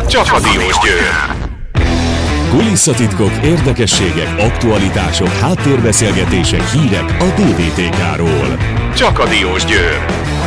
Csapadiós Győr. Kulisszatitkok, érdekességek, aktualitások, háttérbeszélgetések, hírek a DVTK-ról. Csapadiós Győr.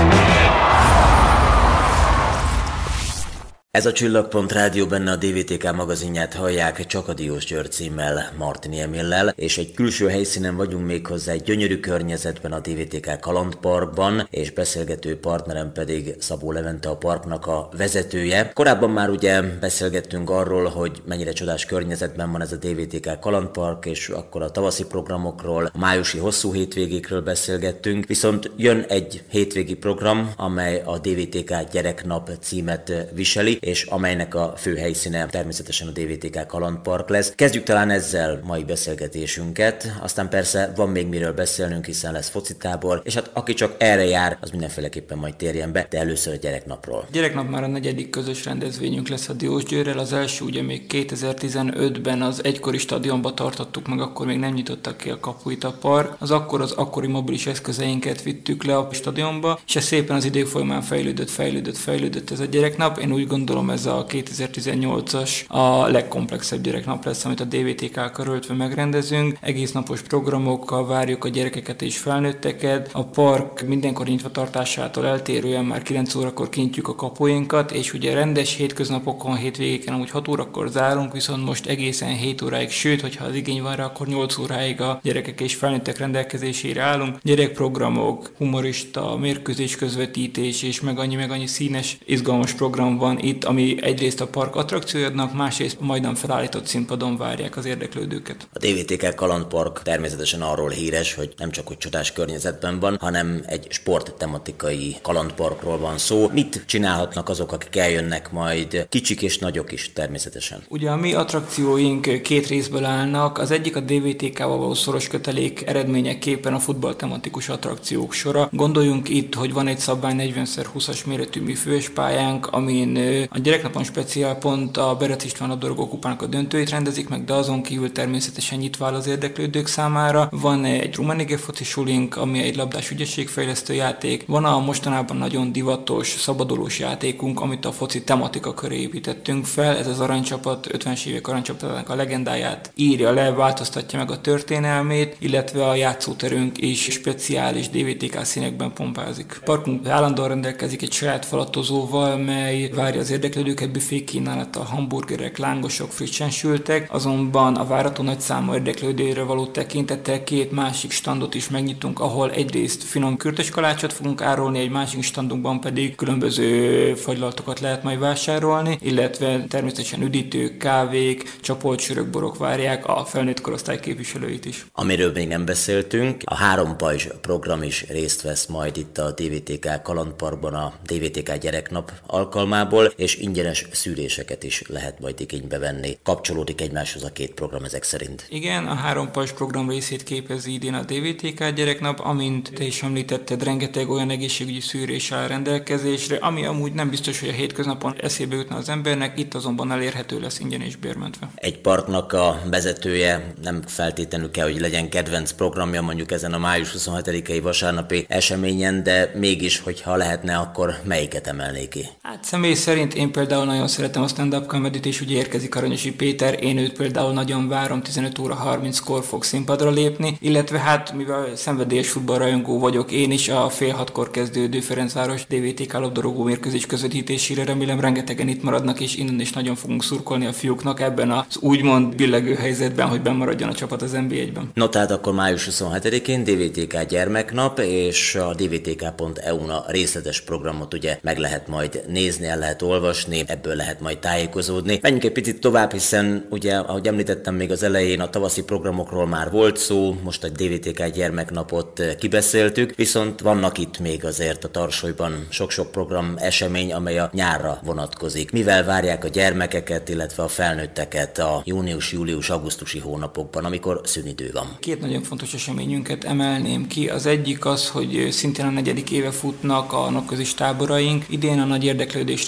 Ez a Csillagpont Rádió, benne a DVTK magazinját hallják Csapadiós Győr címmel, Martin Emillel, és egy külső helyszínen vagyunk, méghozzá egy gyönyörű környezetben, a DVTK Kalandparkban, és beszélgető partnerem pedig Szabó Levente, a parknak a vezetője. Korábban már ugye beszélgettünk arról, hogy mennyire csodás környezetben van ez a DVTK Kalandpark, és akkor a tavaszi programokról, a májusi hosszú hétvégékről beszélgettünk, viszont jön egy hétvégi program, amely a DVTK Gyereknap címet viseli, és amelynek a fő helyszíne természetesen a DVTK Kalandpark lesz. Kezdjük talán ezzel mai beszélgetésünket, aztán persze van még miről beszélnünk, hiszen lesz focitábor, és hát aki csak erre jár, az mindenféleképpen majd térjen be, de először a Gyereknapról. Gyereknap már a 4. közös rendezvényünk lesz a Diósgyőrrel, az első ugye még 2015-ben az egykori stadionba tartottuk meg, akkor még nem nyitottak ki a kapuit a park, az akkori mobilis eszközeinket vittük le a stadionba, és ez szépen az idők folyamán fejlődött ez a Gyereknap. Én úgy gondolom, ez a 2018-as a legkomplexebb gyereknap lesz, amit a DVTK körültve megrendezünk. Egész napos programokkal várjuk a gyerekeket és felnőtteket. A park mindenkor nyitva tartásától eltérően már 9 órakor kinyitjuk a kapuinkat, és ugye rendes hétköznapokon, hétvégéken amúgy 6 órakor zárunk, viszont most egészen 7 óráig, sőt, hogyha az igény van rá, akkor 8 óráig a gyerekek és felnőttek rendelkezésére állunk. Gyerekprogramok, humorista, mérkőzés közvetítés és meg annyi színes, izgalmas program van itt, ami egyrészt a park attrakciójadnak, másrészt majdnem felállított színpadon várják az érdeklődőket. A DVTK Kalandpark természetesen arról híres, hogy nem csak hogy csodás környezetben van, hanem egy sporttematikai kalandparkról van szó. Mit csinálhatnak azok, akik eljönnek majd, kicsik és nagyok is természetesen? Ugye a mi attrakcióink két részből állnak, az egyik a DVTK-val való szoros kötelék eredményeképpen a futballtematikus attrakciók sora. Gondoljunk itt, hogy van egy szabvány 40x20-as méretű műfős pályánk, amin a Gyereknapon speciál pont a Berec István labdarúgó kupának a döntőit rendezik meg, de azon kívül természetesen nyitva áll az érdeklődők számára. Van egy Rummenigge foci sulink, ami egy labdás ügyességfejlesztő játék. Van a mostanában nagyon divatos, szabadulós játékunk, amit a foci tematika köré építettünk fel. Ez az aranycsapat, 50-es évek aranycsapatának a legendáját írja le, változtatja meg a történelmét, illetve a játszóterünk is speciális DVTK színekben pompázik. A parkunk állandóan rendelkezik egy saját falatozóval, mely várja az érdeklődőket, büfé kínálattal, hamburgerek, lángosok, frissen sültek, azonban a várható nagy számú érdeklődőre való tekintettel két másik standot is megnyitunk, ahol egyrészt finom kürtös kalácsot fogunk árulni, egy másik standunkban pedig különböző fagylaltokat lehet majd vásárolni, illetve természetesen üdítők, kávék, csapolt sörök, borok várják a felnőtt korosztály képviselőit is. Amiről még nem beszéltünk, a 3 pajzs program is részt vesz majd itt a DVTK Kalandparkban a DVTK Gyereknap alkalmából, és ingyenes szűréseket is lehet majd igénybe venni. Kapcsolódik egymáshoz a két program ezek szerint. Igen, a 3 pajzs program részét képezi idén a DVTK Gyereknap, amint te is említetted, rengeteg olyan egészségügyi szűrés áll rendelkezésre, ami amúgy nem biztos, hogy a hétköznapon eszébe jutna az embernek, itt azonban elérhető lesz ingyen és bérmentve. Egy parknak a vezetője nem feltétlenül kell, hogy legyen kedvenc programja mondjuk ezen a május 27-i vasárnapi eseményen, de mégis, hogyha lehetne, akkor melyiket emelné ki? Hát személy szerint én például nagyon szeretem a stand-up comedy-t, és ugye érkezik Aranyosi Péter, én őt például nagyon várom, 15 óra 30-kor fog színpadra lépni, illetve hát mivel szenvedélyes futballrajongó vagyok, én is a fél 6-kor kezdődő Ferencváros DVTK labdarúgó mérkőzés közvetítésére remélem rengetegen itt maradnak, és innen is nagyon fogunk szurkolni a fiúknak ebben az úgymond billegő helyzetben, hogy bennmaradjon a csapat az NB1-ben. No, tehát akkor május 27-én DVTK Gyermeknap, és a dvtk.eu-n a részletes programot ugye meg lehet majd nézni, el lehet olvasni, ebből lehet majd tájékozódni. Menjünk egy picit tovább, hiszen ugye, ahogy említettem még az elején, a tavaszi programokról már volt szó, most a DVTK Gyermeknapot kibeszéltük, viszont vannak itt még azért a Tarsolyban sok-sok program, esemény, amely a nyárra vonatkozik. Mivel várják a gyermekeket, illetve a felnőtteket a június, július, augusztusi hónapokban, amikor szünidő van? Két nagyon fontos eseményünket emelném ki. Az egyik az, hogy szintén a 4. éve futnak a napközis táboraink. Idén a nagy érdeklődésre való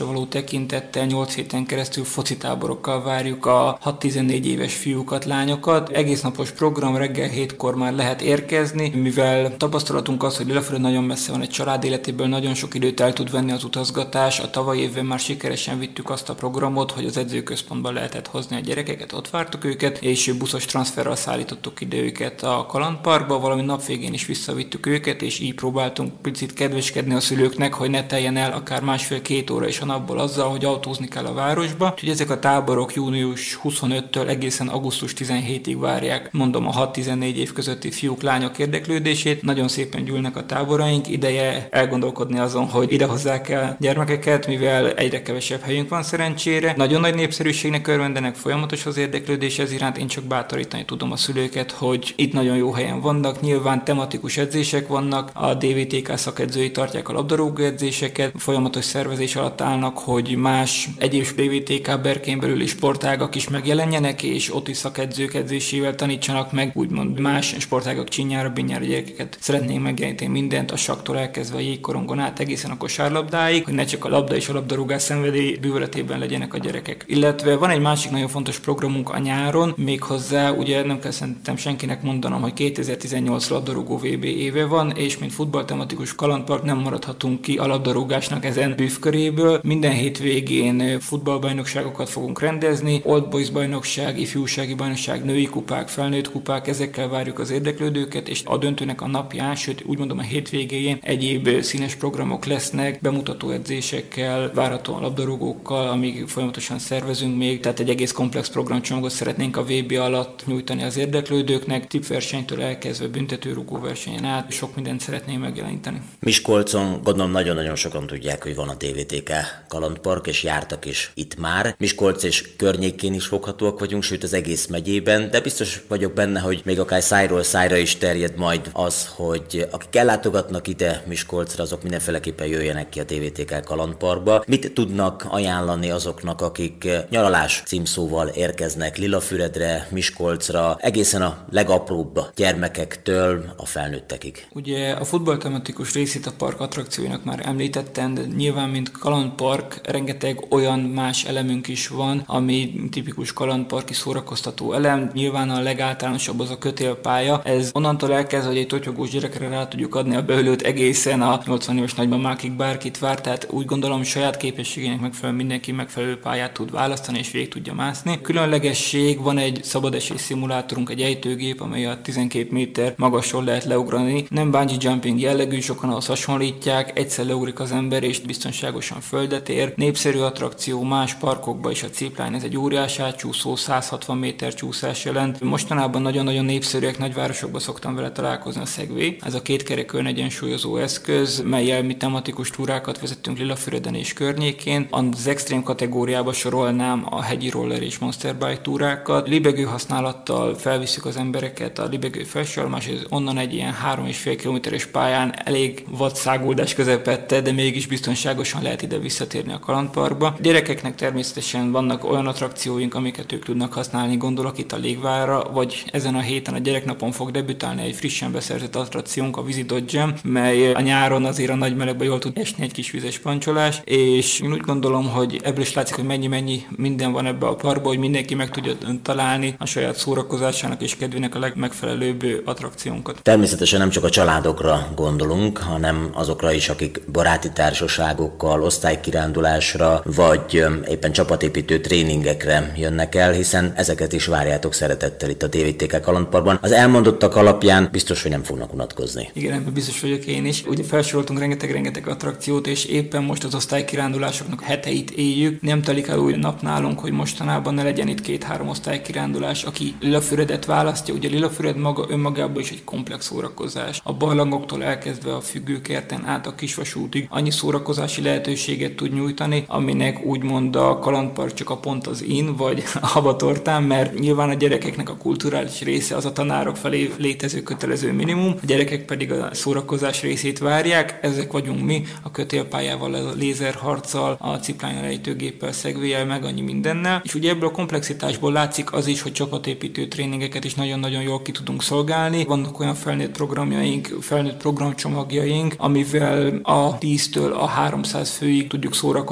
tekintettel 8 héten keresztül focitáborokkal várjuk a 6-14 éves fiúkat, lányokat. Egész napos program, reggel 7-kor már lehet érkezni, mivel tapasztalatunk az, hogy Lillaföld nagyon messze van egy család életéből, nagyon sok időt el tud venni az utazgatás. A tavalyi évben már sikeresen vittük azt a programot, hogy az edzőközpontban lehetett hozni a gyerekeket, ott vártuk őket, és buszos transferrel szállítottuk ide őket a kalandparkba, valami nap végén is visszavittük őket, és így próbáltunk picit kedveskedni a szülőknek, hogy ne teljen el akár 1,5-2 óra is a napból azzal, hogy autózni kell a városba. Úgyhogy ezek a táborok június 25-től egészen augusztus 17-ig várják, mondom, a 6-14 év közötti fiúk, lányok érdeklődését. Nagyon szépen gyűlnek a táboraink, ideje elgondolkodni azon, hogy idehozzák el gyermekeket, mivel egyre kevesebb helyünk van szerencsére. Nagyon nagy népszerűségnek örvendenek, folyamatos az érdeklődés ez iránt, én csak bátorítani tudom a szülőket, hogy itt nagyon jó helyen vannak, nyilván tematikus edzések vannak, a DVTK szakedzői tartják a labdarúgó edzéseket, folyamatos szervezés alatt állnak, hogy más egyéb DVTK berkein belüli sportágak is megjelenjenek, és ott is szakedzők edzésével tanítsanak meg, úgymond más sportágak csinyára, binyára gyerekeket. Szeretnénk megjeleníteni mindent, a saktól elkezdve a jégkorongon át egészen a kosárlabdáig, hogy ne csak a labda és a labdarúgás szenvedély bűvöletében legyenek a gyerekek. Illetve van egy másik nagyon fontos programunk a nyáron, méghozzá ugye nem kell szerintem senkinek mondanom, hogy 2018 labdarúgó VB éve van, és mint futballtematikus kalandpark nem maradhatunk ki a labdarúgásnak ezen bűvköréből. Minden hétvégén futballbajnokságokat fogunk rendezni, Old Boys bajnokság, ifjúsági bajnokság, női kupák, felnőtt kupák, ezekkel várjuk az érdeklődőket, és a döntőnek a napján, sőt úgy mondom a hétvégéjén egyéb színes programok lesznek, bemutató edzésekkel, várhatóan labdarúgókkal, amíg folyamatosan szervezünk még, tehát egy egész komplex programcsomagot szeretnénk a VB alatt nyújtani az érdeklődőknek, tippversenytől elkezdve büntetőrugó versenyen át, sok mindent szeretnénk megjeleníteni. Miskolcon gondolom nagyon-nagyon sokan tudják, hogy van a DVTK kalandpark, és jártak is itt már. Miskolc és környékén is foghatóak vagyunk, sőt az egész megyében, de biztos vagyok benne, hogy még akár szájról szájra is terjed majd az, hogy akik ellátogatnak ide Miskolcra, azok mindenféleképpen jöjjenek ki a DVTK kalandparkba. Mit tudnak ajánlani azoknak, akik nyaralás címszóval érkeznek Lillafüredre, Miskolcra, egészen a legapróbb gyermekektől a felnőttekig? Ugye a futballtematikus részét a park attrakcióinak már említettem, de nyilván mint kalandpark rengeteg olyan más elemünk is van, ami tipikus kalandparki szórakoztató elem. Nyilván a legáltalánosabb az a kötélpálya. Ez onnantól elkezd, hogy egy totyogós gyerekre rá tudjuk adni a beülőt egészen a 80 éves nagymamákig bárkit vár, tehát úgy gondolom saját képességének megfelelően mindenki megfelelő pályát tud választani és végig tudja mászni. Különlegesség, van egy szabadesés szimulátorunk, egy ejtőgép, amely a 12 méter magasról lehet leugrani. Nem bungee jumping jellegű, sokan ahhoz hasonlítják, egyszer leugrik az ember és biztonságosan földet ér. Népszerű attrakció más parkokban is a zipline, ez egy óriás átcsúszó, 160 méter csúszás jelent. Mostanában nagyon-nagyon népszerűek, nagyvárosokban szoktam vele találkozni a Segway. Ez a kétkerekű egyensúlyozó eszköz, mellyel mi tematikus túrákat vezettünk Lillafüreden és környékén. Az extrém kategóriába sorolnám a hegyi roller és monster bike túrákat. Libegő használattal felvisszük az embereket a libegő felsorolás, és onnan egy ilyen 3,5 kilométeres pályán elég vadszáguldás közepette, de mégis biztonságosan lehet ide visszatérni a kalandparkba. Gyerekeknek természetesen vannak olyan attrakcióink, amiket ők tudnak használni, gondolok itt a Légvárra, vagy ezen a héten a gyereknapon fog debütálni egy frissen beszerzett attrakciónk, a Vizi Dodge, mely a nyáron azért a nagy melegben jól tud esni egy kis vizes pancsolás, és én úgy gondolom, hogy ebből is látszik, hogy mennyi minden van ebbe a parkba, hogy mindenki meg tudja találni a saját szórakozásának és kedvének a legmegfelelőbb attrakciónkat. Természetesen nem csak a családokra gondolunk, hanem azokra is, akik baráti társaságokkal, osztálykirándulásra, vagy éppen csapatépítő tréningekre jönnek el, hiszen ezeket is várjátok szeretettel itt a DVTK kalandparkban. Az elmondottak alapján biztos, hogy nem fognak unatkozni. Igen, ebben biztos vagyok én is. Ugye felsoroltunk rengeteg attrakciót, és éppen most az osztálykirándulásoknak heteit éljük. Nem telik el új nap nálunk, hogy mostanában ne legyen itt 2-3 osztálykirándulás. Aki Lillafüredet választja, ugye Lillafüred maga önmagában is egy komplex szórakozás. A barlangoktól elkezdve a függőkerten át a kisvasútig annyi szórakozási lehetőséget tud nyújtani, aminek úgymond a kalandpark csak a pont az in, vagy a habatortán, mert nyilván a gyerekeknek a kulturális része az a tanárok felé létező kötelező minimum, a gyerekek pedig a szórakozás részét várják, ezek vagyunk mi, a kötélpályával, a lézerharccal, a zipline ejtőgéppel, Segway-jel, meg annyi mindennel. És ugye ebből a komplexitásból látszik az is, hogy csapatépítő tréningeket is nagyon-nagyon jól ki tudunk szolgálni. Vannak olyan felnőtt programjaink, felnőtt programcsomagjaink, amivel a 10-től a 300 főig tudjuk szórakozni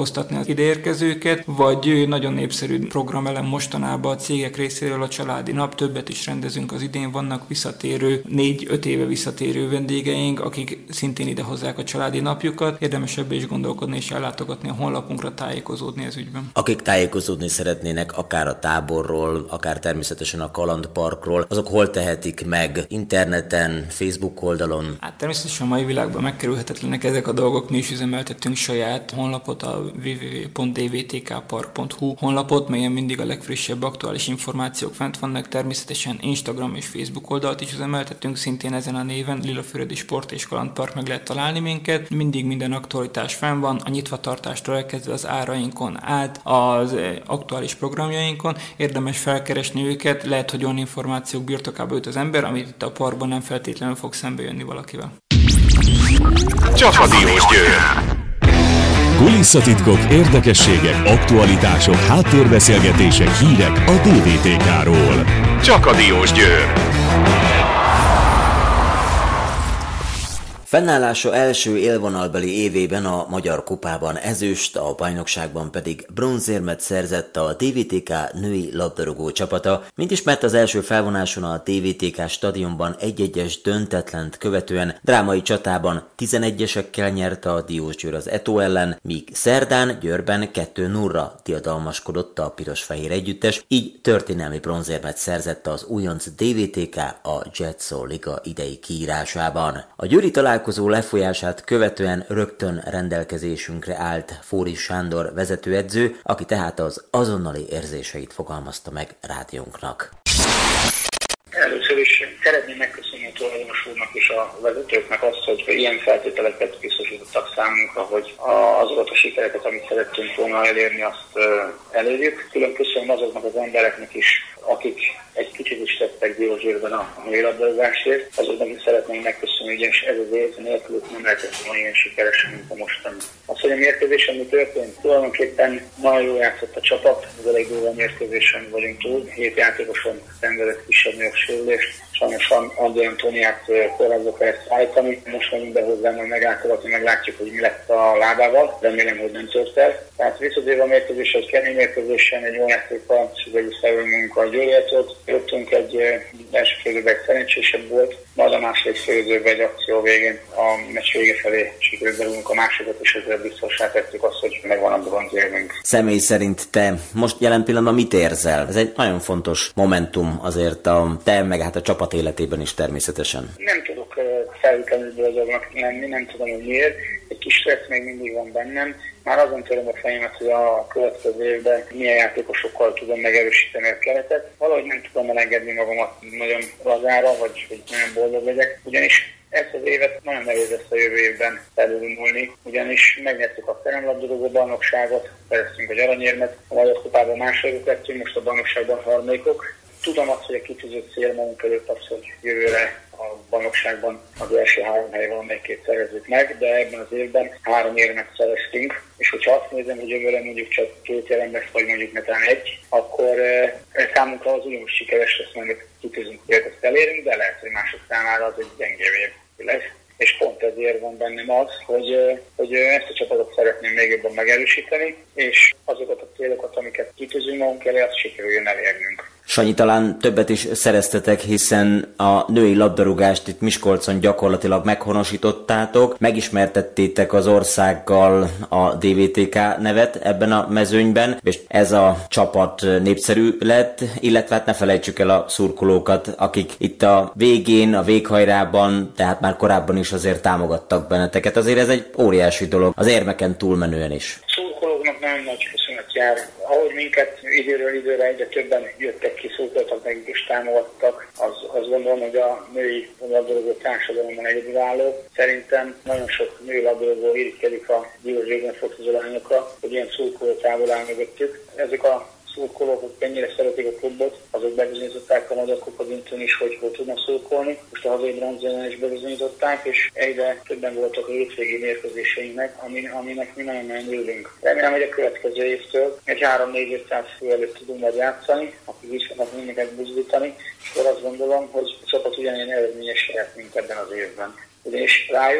szórakoztatni az ideérkezőket, vagy nagyon népszerű programelem mostanában a cégek részéről a családi nap, többet is rendezünk az idén, vannak visszatérő, 4-5 éve visszatérő vendégeink, akik szintén idehozzák a családi napjukat. Érdemes ebbe is gondolkodni és ellátogatni a honlapunkra, tájékozódni ez ügyben. Akik tájékozódni szeretnének akár a táborról, akár természetesen a kalandparkról, azok hol tehetik meg? Interneten, Facebook oldalon? Hát természetesen a mai világban megkerülhetetlenek ezek a dolgok, mi is üzemeltettünk saját honlapot, a www.dvtkpark.hu honlapot, melyen mindig a legfrissebb aktuális információk fent vannak, természetesen Instagram és Facebook oldalt is üzemeltettünk, szintén ezen a néven, Lilafüredi Sport és Kalandpark meg lehet találni minket, mindig minden aktualitás fenn van, a nyitvatartástól elkezdve az árainkon át, az aktuális programjainkon, érdemes felkeresni őket, lehet, hogy olyan információk birtokába jut az ember, amit itt a parkban nem feltétlenül fog szembe jönni valakivel. Csapadiós Győr. Kulisszatitkok, érdekességek, aktualitások, háttérbeszélgetések, hírek a DVTK-ról. Csapadiós Győr. Fennállása első élvonalbeli évében a Magyar Kupában ezüst, a bajnokságban pedig bronzérmet szerzett a DVTK női labdarúgó csapata. Mint ismert, az első felvonáson a DVTK stadionban 1-1-es döntetlent követően drámai csatában 11-esekkel nyerte a Diósgyőr az Eto ellen, míg szerdán Győrben 2-0-ra diadalmaskodott a piros-fehér együttes, így történelmi bronzérmet szerzett az újonc DVTK a Jetszó Liga idei kiírásában. A győri találkozó lefolyását követően rögtön rendelkezésünkre állt Fóris Sándor vezetőedző, aki tehát az azonnali érzéseit fogalmazta meg rádiónknak. Először is szeretném megköszönni a tulajdonos úrnak és a vezetőknek azt, hogy ilyen feltételeket biztosítottak számunkra, hogy azokat a sikereket, amit szerettünk volna elérni, azt elérjük. Külön köszönöm azoknak az embereknek is, akik egy kicsit is tettek Diósgyőrben a női labdarúgásért. Azoknak is szeretném megköszönni, ugyanis ez az év nélkülük nem lehetett volna ilyen sikeresen, mint a mostani. Az, hogy a mérkőzésen mi történt, tulajdonképpen nagyon jól játszott a csapat, az elég durva mérkőzésen vagyunk túl. 7 játékoson szenvedett kisebb-nagyobb sérülést. Sajnos André Antóniát kórházba kell szállítani. Most megyünk be hozzá, majd meglátogatni, meglátjuk, hogy mi lett a lábával. Remélem, hogy nem tört el. Tehát visszatérve a mérkőzésre, az kemény mérkőzésen egy jó játékkal sikerült felvennünk a Győrjeltot. Jöttünk egy első félidőben szerencsésebb volt, majd a második félidőben egy akció végén a meccs vége felé sikerült berúgnunk a másikat, és ezzel biztossá tettük azt, hogy megvan a bronzérmünk. Személy szerint te most jelen pillanatban mit érzel? Ez egy nagyon fontos momentum azért a te, meg hát a csapat életében is természetesen. Nem tudok felülkelni dolgoknak lenni, nem tudom, hogy miért. Egy kis stressz még mindig van bennem. Már azon töröm a fejemet, hogy a következő évben milyen játékosokkal tudom megerősíteni a keretet. Valahogy nem tudom elengedni magamat nagyon lazára, vagy hogy nagyon boldog legyek. Ugyanis ezt az évet nagyon nehéz lesz a jövő évben felülmúlni, ugyanis megnyertük a teremlabdarúgó bajnokságot, szereztünk egy aranyérmet, a Magyar Kupában másodikok lettünk, most a bajnokságban harmadikok. Tudom azt, hogy a kitűzött cél magunk előtt az, hogy jövőre a bajnokságban az első 3 hely valamelyikét szerezzük meg, de ebben az évben 3 érmet szereztünk, és hogyha azt nézem, hogy jövőre mondjuk csak 2 érem lesz, vagy mondjuk netán 1, akkor számunkra az ugyanúgy sikeres lesz, mert kitűzünk célt, ezt elérünk, de lehet, hogy mások számára az egy gyengébb év lesz. És pont ezért van bennem az, hogy ezt a csapatot szeretném még jobban megerősíteni, és azokat a célokat, amiket kitűzünk magunk elé, azt sikerüljön elérnünk. Sanyi, talán többet is szereztetek, hiszen a női labdarúgást itt Miskolcon gyakorlatilag meghonosítottátok, megismertettétek az országgal a DVTK nevet ebben a mezőnyben, és ez a csapat népszerű lett, illetve hát ne felejtsük el a szurkolókat, akik itt a végén, a véghajrában, tehát már korábban is azért támogattak benneteket. Azért ez egy óriási dolog, az érmeken túlmenően is. Szurkolóknak nagyon nagy köszönet jár. Ahogy minket időről időre egyre többen jöttek ki, szurkoltak meg és támogattak, azt gondolom, hogy a női labdarúgó társadalomban egyedülálló. Szerintem nagyon sok női labdarúgó irigykedik a Diósgyőrben focizó lányokra, hogy ilyen szurkoló távol áll mögöttük. Ezek a szurkolók, hogy mennyire szeretik a klubot, azok bebizonyították a Magyar Kupa döntőn is, hogy hol tudnak szurkolni. Most a hazai bronzérmen is bebizonyították, és egyre többen voltak a hétvégi mérkőzéseinknek, aminek mi nagyon-nagyon örülünk. Remélem, hogy a következő évtől egy 3-4-500 fő előtt tudunk majd játszani, akik is fognak mindeket buzdítani, és akkor azt gondolom, hogy a csapat ugyanilyen eredményes lehet, mint ebben az évben. Ugyanis rájuk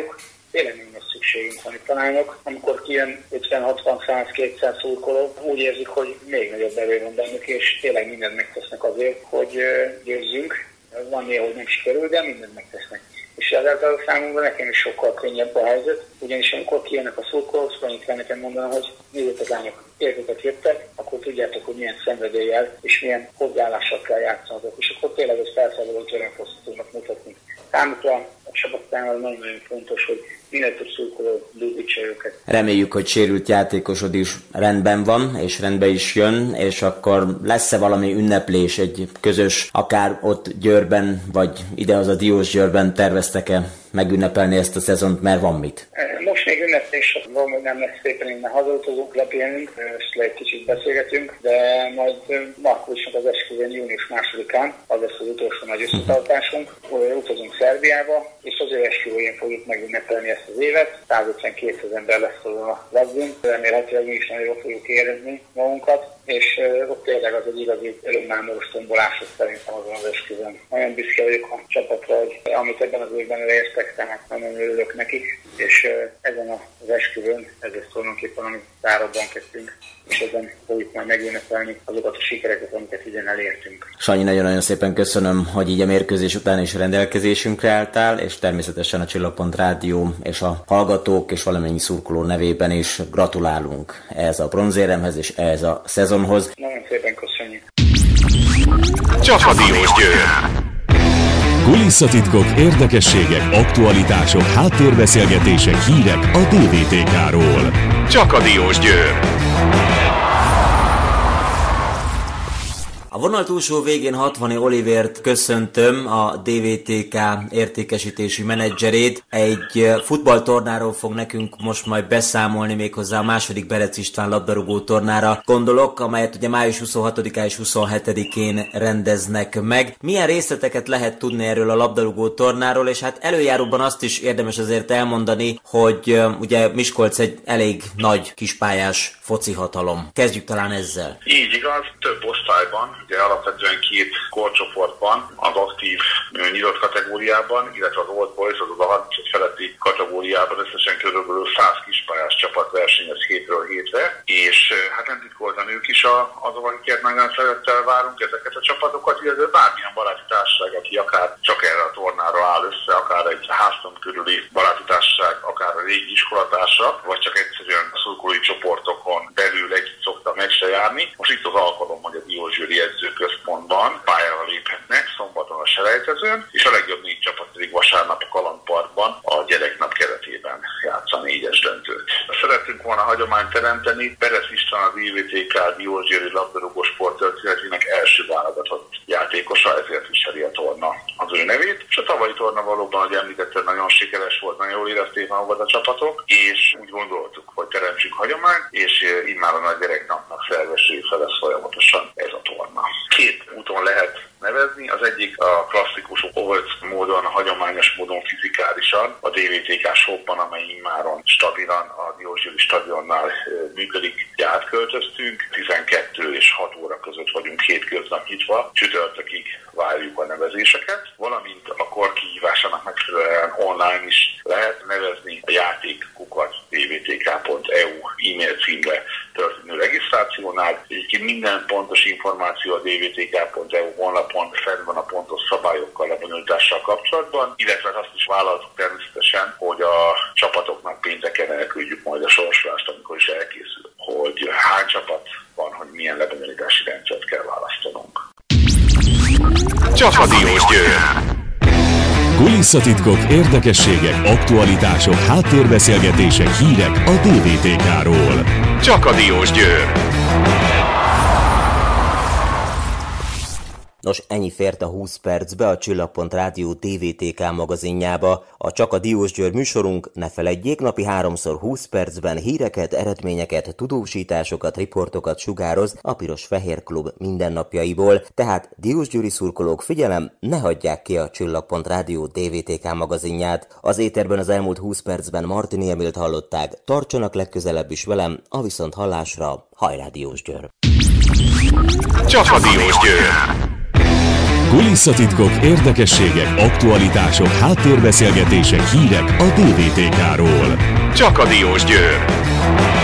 tényleg nem lesz szükségünk van itt tanányok. Amikor kijön 50-60-100-200 szurkoló, úgy érzik, hogy még nagyobb erő van bennük, és tényleg mindent megtesznek azért, hogy győzzünk. Van néha, hogy nem sikerül, de mindent megtesznek. És ezáltal számunkra nekem is sokkal könnyebb a helyzet, ugyanis amikor kijönnek a szurkolók, annyit kell nekem mondanom, hogy nézzétek lányok, értéket jöttek, akkor tudjátok, hogy milyen szenvedéllyel és milyen hozzáállással kell játszanatok, és akkor tényleg ezt felszabadult örömfosztot tudnak mutatni. Számukra a csapatánál nagyon-nagyon fontos, hogy minél több szurkoló bújtítsa őket. Reméljük, hogy sérült játékosod is rendben van, és rendbe is jön, és akkor lesz-e valami ünneplés, egy közös, akár ott Győrben, vagy idehaza Diósgyőrben terveztek-e megünnepelni ezt a szezont, mert van mit? Most még ünneplés, valami nem lesz szépen, innen hazautazunk, lepélnünk, és egy kicsit beszélgetünk, de majd Markovicsnak az esküvőn június 2-án, az lesz az utolsó nagy összetartásunk, utazunk Szerbiába, és az ő esküvőjén fogjuk megünnepelni ezt az évet. 152 ember lesz azon a lagbunk, remélhetőleg mi is nagyon jól fogjuk érezni magunkat, és ott tényleg az egy igazi örömmámoros tombolás szerintem azon az esküvőn. Nagyon büszke vagyok a csapatra, hogy amit ebben az évben elértek, tehát nagyon örülök nekik, és ezen az esküvőn, ez lesz tulajdonképpen, amit tárabban kezdtünk, és ezen fogjuk majd megünnepelni azokat a sikereket, amiket idén elértünk. Sanyi, nagyon-nagyon szépen köszönöm, hogy így a mérkőzés után is rendelkezésünkre álltál, és természetesen a Csillagpont Rádió és a hallgatók és valamennyi szurkoló nevében is gratulálunk ehhez a bronzéremhez és ehhez a szezonhoz. Nagyon szépen köszönjük. Csapadiós Győr. Kulisszatitkok, érdekességek, aktualitások, háttérbeszélgetések, hírek a DVTK-ról. Csapadiós Győr. A vonal túlsó végén 60 Olivért köszöntöm, a DVTK értékesítési menedzserét. Egy futballtornáról fog nekünk most majd beszámolni, méghozzá a második Berec István labdarúgó tornára gondolok, amelyet ugye május 26-án és 27-én rendeznek meg. Milyen részleteket lehet tudni erről a labdarúgó tornáról, és hát előjáróban azt is érdemes azért elmondani, hogy ugye Miskolc egy elég nagy kispályás foci hatalom. Kezdjük talán ezzel. Így igaz, több osztályban, ugye alapvetően 2 korcsoportban, az aktív nyitott kategóriában, illetve az Old Boys, azaz a 35 feletti kategóriában összesen körülbelül 100 kispályás csapat versenyez hétről hétre, és hát nem titkoltan ők is azok, akiket nagyon szeretettel várunk ezeket a csapatokat, illetve bármilyen baráti társaság, aki akár csak erre a tornára áll össze, akár egy házton körüli baráti társaság, akár a régi iskolatársa, vagy csak egyszerűen a szurkolói csoportokon belül együtt szokta meg se járni. Most itt az alkalom, hogy a Diósgyőri edzőközpontban pályára léphetnek szombaton a selejtezőn, és a legjobb 4 csapat pedig vasárnap a Kalandparkban a gyereknap keretében játssza a 4-es döntőt. Szerettünk volna hagyományt teremteni, Berec István a DVTK Diósgyőri labdarúgó sporttörténetének első válogatott játékosa, ezért viseli a torna az ő nevét, és a tavalyi torna valóban, ahogy említettem, nagyon sikeres volt, nagyon jól érezték magukat a csapatok, és úgy gondoltuk, hogy teremtsünk hagyományt, és immár a nagy gyereknapnak szervezése lesz folyamatosan ez a torna. 2 úton lehet nevezni, az egyik a klasszikus old módon, hagyományos módon fizikálisan, a DVTK shopban, amely immáron stabilan a Diósgyőri stadionnál működik, átköltöztünk, 12 és 6 óra között vagyunk hétköznap nyitva, csütörtökig várjuk a nevezéseket, valamint a kor kihívásának megfelelően online is lehet nevezni a játékkukat dvtk.eu e-mail címre történő regisztrációnál. Egyébként minden pontos információ a dvtk.eu honlapon fenn van a pontos szabályokkal, lebonyolítással kapcsolatban, illetve azt is vállaltuk természetesen, hogy a csapatoknak pénteken elküldjük majd a sorsolást, amikor is elkészül, hogy hány csapat van, hogy milyen lebonyolítási rendszert kell választanunk. Csapadiós Győr. Kulisszatitkok, érdekességek, aktualitások, háttérbeszélgetések, hírek a DVTK-ról. Csapadiós Győr. Nos, ennyi fért a 20 percbe a Csillagpont Rádió DVTK magazinjába. A Csak a Diósgyőr műsorunk, ne feledjék, napi 3x20 percben híreket, eredményeket, tudósításokat, riportokat sugároz a Piros-Fehér Klub mindennapjaiból. Tehát diósgyőri szurkolók, figyelem, ne hagyják ki a Csillagpont Rádió DVTK magazinját. Az éterben az elmúlt 20 percben Martini Emilt hallották, tartsanak legközelebb is velem, a viszonthallásra, hajrá Diósgyőr! Csapadiós Győr. Kulisszatitkok, érdekességek, aktualitások, háttérbeszélgetések, hírek a DVTK-ról. Csak a Diós Győr.